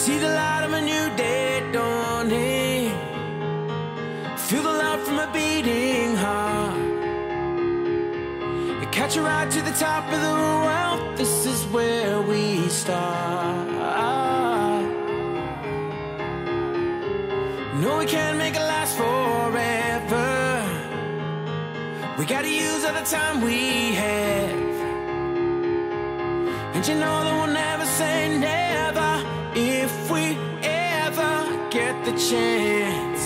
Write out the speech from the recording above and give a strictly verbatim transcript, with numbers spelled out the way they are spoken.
See the light of a new day dawning. Feel the love from a beating heart. And catch a ride to the top of the world. This is where we start. No, we can't make it last forever. We gotta use all the time we have. And you know that we'll never say never if we ever get the chance.